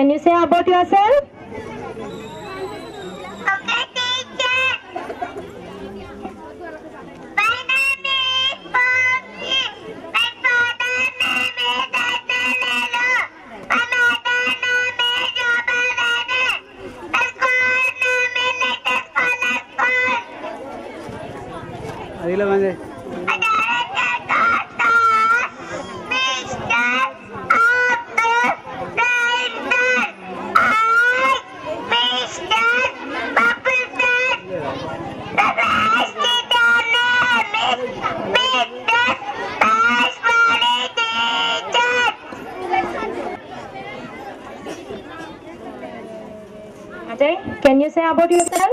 Can you say about yourself? Okay, teacher. My name is Poppy. My father name is Atalelo. My mother name is Jobalene. My school name is Latest Scholar School. అదిలో మంది My director Tata, Mr. Abdul Rainer. I, Mr. Bubbleton. The rest is the name is Mr. Bashwari teacher. Ajay, can you say about yourself?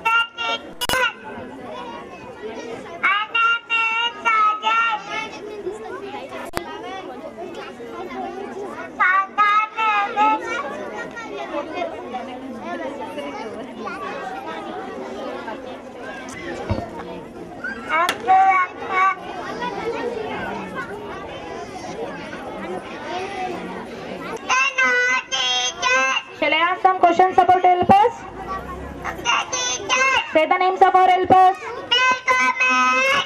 Shall I ask some questions about helpers? Say the names of our helpers. Welcome.